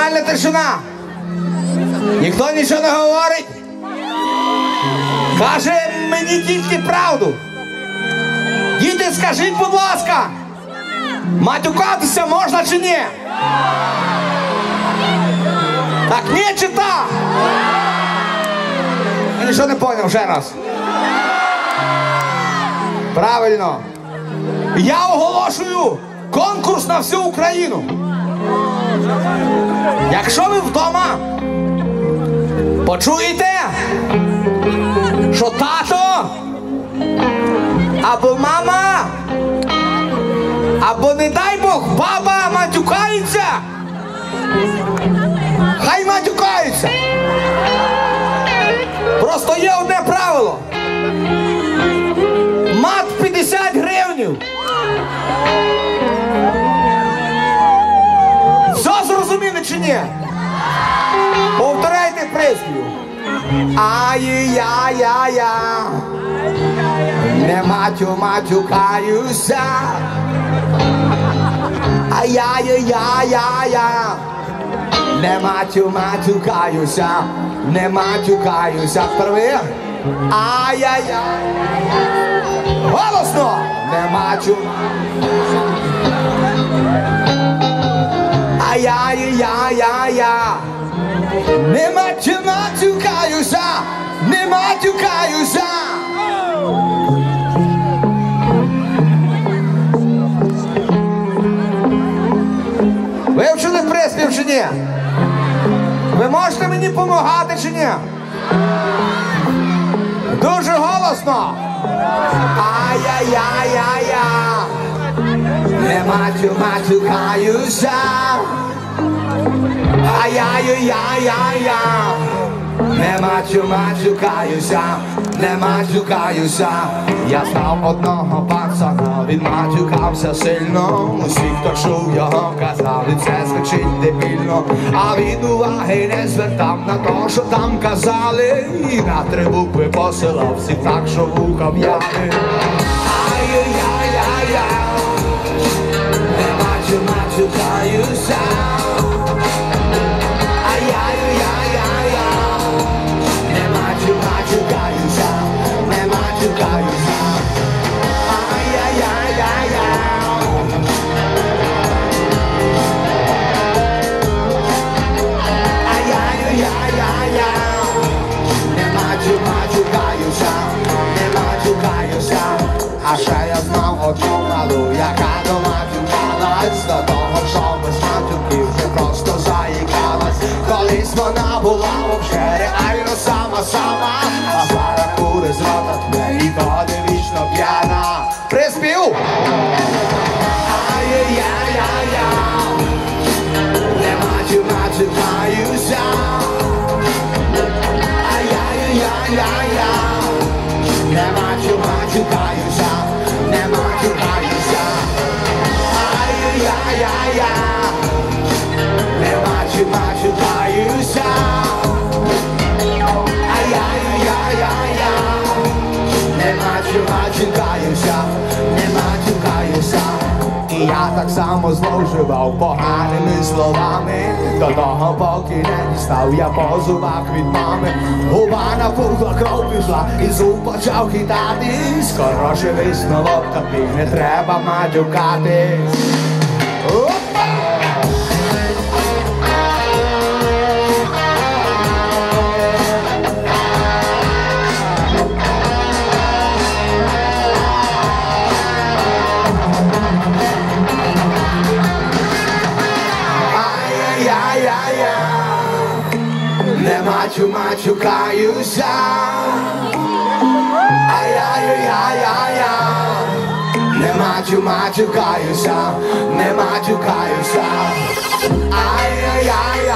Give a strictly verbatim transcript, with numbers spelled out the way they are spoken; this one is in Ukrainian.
Тотальна тишина. Ніхто нічого не говорить. Каже мені тільки правду. Діти, скажіть, будь ласка, матюкатися можна чи ні? Так, ні чи так? Я нічого не поняв, ще раз. Правильно. Я оголошую конкурс на всю Україну. Якщо ви вдома почуєте, що тато або мама, або, не дай Бог, баба матюкається, хай матюкаються. Просто є одне правило. Мат п'ятдесят гривень. Все зрозуміли чи ні? Повторяйте приспів. Ай-я-я-я, не матю-матюкаюся. Ай-я-я-я-я, не матю-матюкаюся, не матюкаюся. Впервые. Ай-я-я. Голосно! Не матю. Ай-я-я-я-я, не матю-матюкаюся, не матюкаюся. Вивчили приспів чи ні? Ви можете мені допомагати чи ні? Дуже голосно. Ай-яй-яй-яй-я, не матю-матюкаюся. Ай-яй-яй-яй-я, не матю-матюкаюся, не матюкаюся. Я знав одного пацана, він матюкався сильно. Усі, хто чув його, казали, це звучить дебільно. А він уваги не звертав на то, що там казали. І на три букви посилав всіх так, що вуха в'яли. Ай-яй-яй-яй-я, не матю-матюкаюся. Ай-яй-яй-яй-я, не матю-матюкаюся, не матюкаюся. Ай-яй-яй-яй-я. Ай-яй-яй-яй-я, не матю-матюкаюся, не матюкаюся. А ще я знав одну малу, яка до матюкалась, до того, що без матюків вже просто заїкалась. Колись вона була вообще реально сама-сама, а зараз кури з рота тне і ходить вічно п'яна. Приспів! Ай-яй-яй-яй-я, не матю-матюкаюся. Ай-яй-яй-яй-я, не матю-матюкаюся, не матюкаюся. Ай-яй-яй-я, не матю-матюкаюся. Ай-яй-яй-яй-я, не матю-матюкаюся, не матюкаюся. І я так само зловживав поганими словами, до того поки не дістав я по зубах від мами. Губа напухла, кров пішла, і зуб почав хитатись. Хороший висновок такий, не треба матюкатись. Опа! Не матю-матюкаюся. Ай-яй-яй-яй-я, не матю-матюкаюся, не матюкаюся. Ай-яй-яй.